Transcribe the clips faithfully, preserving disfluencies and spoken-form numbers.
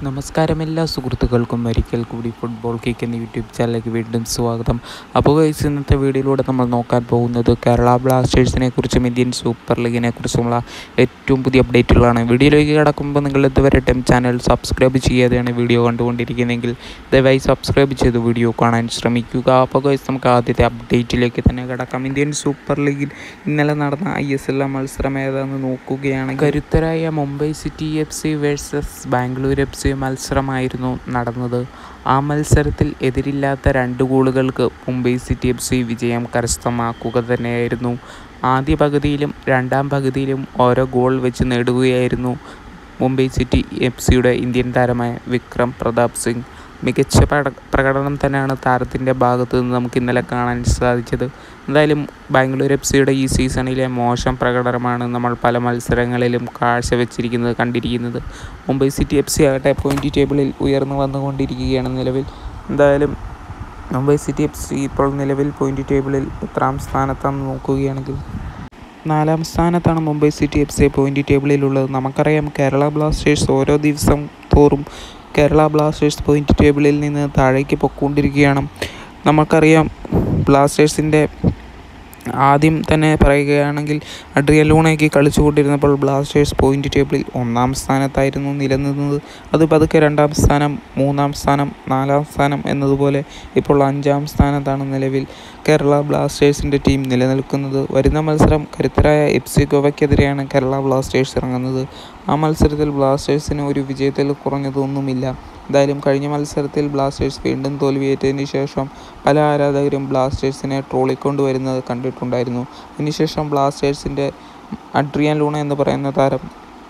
നമസ്കാരം എല്ലാ സുഹൃത്തുക്കൾക്കും ഒരിക്കൽ കൂടി ഫുട്ബോൾ കിക്ക് എന്ന യൂട്യൂബ് ചാനലിലേക്ക് വീണ്ടും സ്വാഗതം. അപ്പോൾ ഗൈസ്, ഇന്നത്തെ വീഡിയോയിലൂടെ നമ്മൾ നോക്കാൻ പോകുന്നത് കേരള ബ്ലാസ്റ്റേഴ്സിനെ കുറിച്ചും ഇന്ത്യൻ സൂപ്പർ ലീഗിനെ കുറിച്ചുമുള്ള ഏറ്റവും പുതിയ അപ്ഡേറ്റുകളാണ്. വീഡിയോയിലേക്ക് കടക്കുമ്പോൾ നിങ്ങൾ ഇതുവരെയും ചാനൽ സബ്സ്ക്രൈബ് ചെയ്യാതെയാണ് വീഡിയോ കണ്ടുകൊണ്ടിരിക്കുന്നതെങ്കിൽ ദയവായി സബ്സ്ക്രൈബ് ചെയ്ത് വീഡിയോ കാണാൻ ശ്രമിക്കുക. അപ്പോൾ ഗൈസ്, നമുക്ക് ആദ്യത്തെ അപ്ഡേറ്റിലേക്ക് തന്നെ കടക്കാം. ഇന്ത്യൻ സൂപ്പർ ലീഗിൽ ഇന്നലെ നടന്ന ഐ എസ് എൽ മത്സരം ഏതാണെന്ന് നോക്കുകയാണ്. കരുത്തരായ Mumbai city F C versus Bangalore F C മത്സരമായിരുന്നു നടന്നത്. ആ മത്സരത്തിൽ എതിരില്ലാത്ത രണ്ട് ഗോളുകൾക്ക് മുംബൈ സിറ്റി എഫ് സി വിജയം കരസ്ഥമാക്കുക തന്നെയായിരുന്നു. ആദ്യ പകുതിയിലും രണ്ടാം പകുതിയിലും ഓരോ ഗോൾ വെച്ച് നേടുകയായിരുന്നു മുംബൈ സിറ്റി എഫ് സിയുടെ ഇന്ത്യൻ താരമായ വിക്രം പ്രതാപ് സിംഗ്. മികച്ച പ്രകടനം തന്നെയാണ് താരത്തിൻ്റെ ഭാഗത്തു നിന്ന് നമുക്ക് ഇന്നലെ കാണാൻ സാധിച്ചത്. എന്തായാലും ബാംഗ്ലൂർ എഫ് സിയുടെ ഈ സീസണിലെ മോശം പ്രകടനമാണ് നമ്മൾ പല മത്സരങ്ങളിലും കാഴ്ചവെച്ചിരിക്കുന്നത് കണ്ടിരിക്കുന്നത്. മുംബൈ സിറ്റി എഫ് സി ആകട്ടെ പോയിൻ്റ് ടേബിളിൽ ഉയർന്നു വന്നുകൊണ്ടിരിക്കുകയാണ് നിലവിൽ. എന്തായാലും മുംബൈ സിറ്റി എഫ് സി ഇപ്പോൾ നിലവിൽ പോയിൻ്റ് ടേബിളിൽ എത്രാം സ്ഥാനത്താണെന്ന് നോക്കുകയാണെങ്കിൽ നാലാം സ്ഥാനത്താണ് Mumbai city F C point ടേബിളിലുള്ളത്. നമുക്കറിയാം, കേരള ബ്ലാസ്റ്റേഴ്സ് ഓരോ ദിവസം തോറും കേരള ബ്ലാസ്റ്റേഴ്സ് പോയിൻ്റ് ടേബിളിൽ നിന്ന് താഴേക്ക് പൊയ്ക്കൊണ്ടിരിക്കുകയാണ്. നമുക്കറിയാം, ബ്ലാസ്റ്റേഴ്സിൻ്റെ ആദ്യം തന്നെ പറയുകയാണെങ്കിൽ അഡ്രിയൻ ലൂണയ്ക്ക് കളിച്ചുകൊണ്ടിരുന്നപ്പോൾ ബ്ലാസ്റ്റേഴ്സ് പോയിൻ്റ് ടേബിളിൽ ഒന്നാം സ്ഥാനത്തായിരുന്നു നിലനിന്നത്. അത് പതുക്കെ രണ്ടാം സ്ഥാനം, മൂന്നാം സ്ഥാനം, നാലാം സ്ഥാനം എന്നതുപോലെ ഇപ്പോൾ അഞ്ചാം സ്ഥാനത്താണ് നിലവിൽ കേരള ബ്ലാസ്റ്റേഴ്സിൻ്റെ ടീം നിലനിൽക്കുന്നത്. വരുന്ന മത്സരം കരുത്തരായ എഫ് സി ഗോവയ്ക്കെതിരെയാണ് കേരള ബ്ലാസ്റ്റേഴ്സ് ഇറങ്ങുന്നത്. ആ മത്സരത്തിൽ ബ്ലാസ്റ്റേഴ്സിന് ഒരു വിജയത്തിൽ കുറഞ്ഞതൊന്നുമില്ല. എന്തായാലും കഴിഞ്ഞ മത്സരത്തിൽ ബ്ലാസ്റ്റേഴ്സ് വീണ്ടും തോൽവിയേറ്റതിന് ശേഷം പല ആരാധകരും ബ്ലാസ്റ്റേഴ്സിനെ ട്രോളിക്കൊണ്ടുവരുന്നത് കണ്ടിട്ടുണ്ടായിരുന്നു. അതിനുശേഷം ബ്ലാസ്റ്റേഴ്സിൻ്റെ അഡ്രിയൻ ലൂണ എന്ന് പറയുന്ന താരം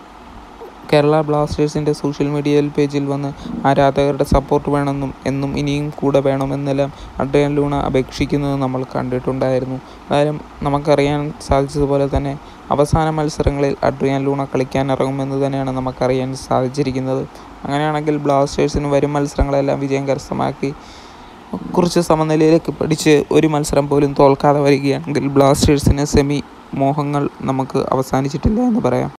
കേരള ബ്ലാസ്റ്റേഴ്സിൻ്റെ സോഷ്യൽ മീഡിയ പേജിൽ വന്ന് ആരാധകരുടെ സപ്പോർട്ട് വേണമെന്നും എന്നും ഇനിയും കൂടെ വേണമെന്നെല്ലാം അഡ്രിയൻ ലൂണ അപേക്ഷിക്കുന്നത് നമ്മൾ കണ്ടിട്ടുണ്ടായിരുന്നു. എന്തായാലും നമുക്കറിയാൻ സാധിച്ചതുപോലെ തന്നെ അവസാന മത്സരങ്ങളിൽ അഡ്രിയൻ ലൂണ കളിക്കാൻ ഇറങ്ങുമെന്ന് തന്നെയാണ് നമുക്കറിയാൻ സാധിച്ചിരിക്കുന്നത്. അങ്ങനെയാണെങ്കിൽ ബ്ലാസ്റ്റേഴ്സിന് വരും മത്സരങ്ങളെല്ലാം വിജയം കരസ്ഥമാക്കി കുറച്ച് സമനിലയിലേക്ക് പഠിച്ച് ഒരു മത്സരം പോലും തോൽക്കാതെ വരികയാണെങ്കിൽ ബ്ലാസ്റ്റേഴ്സിന് സെമി മോഹങ്ങൾ നമുക്ക് അവസാനിച്ചിട്ടില്ല എന്ന് പറയാം.